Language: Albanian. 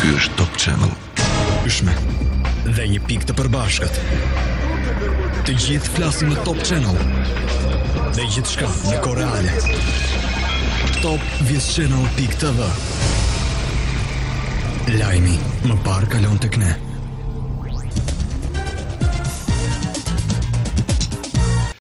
Ky është Top Channel. Yshme dhe një pikë të përbashkët. Të gjithë flasin në Top Channel. Dhe gjithçka në kohë reale. Top-Channel.tv. Lajmi më parë kalon tek ne.